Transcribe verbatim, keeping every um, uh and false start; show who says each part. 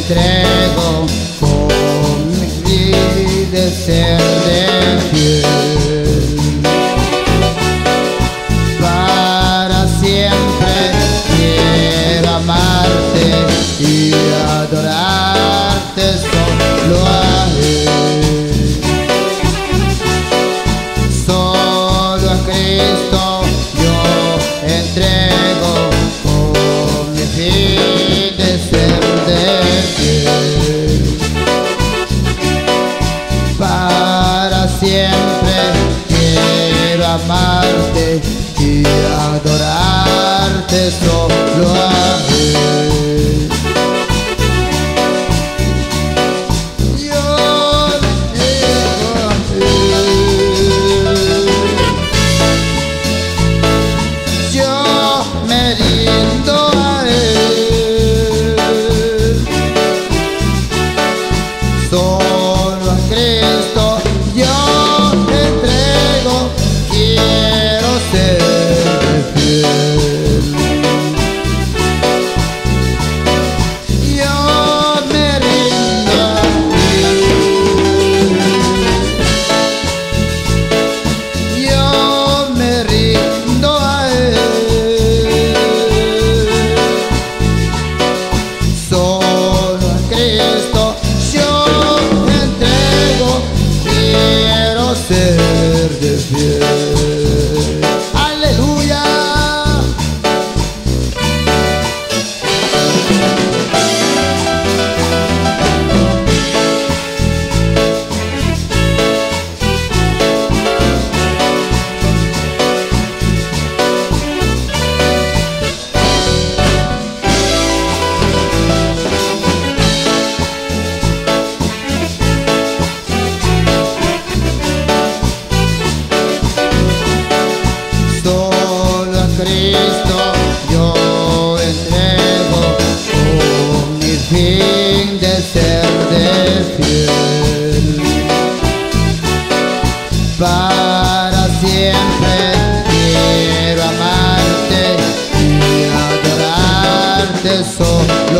Speaker 1: entrego con mi vida serle fiel. Para siempre quiero amarte y adorarte solo a Él. Solo a Cristo yo entrego con mi fin de ser de fiel. Para siempre quiero amarte y adorarte solo a Él. Yo me rindo a Él. Solo a Cristo yo te entrego, quiero ser fiel. Yo me rindo a Él. Yo me rindo a Él. Solo a Cristo yo me entrego, quiero ser de fiel. Aleluya. Solo a Cristo yo entrego con mi fin de ser de fiel. Para siempre quiero amarte y adorarte solo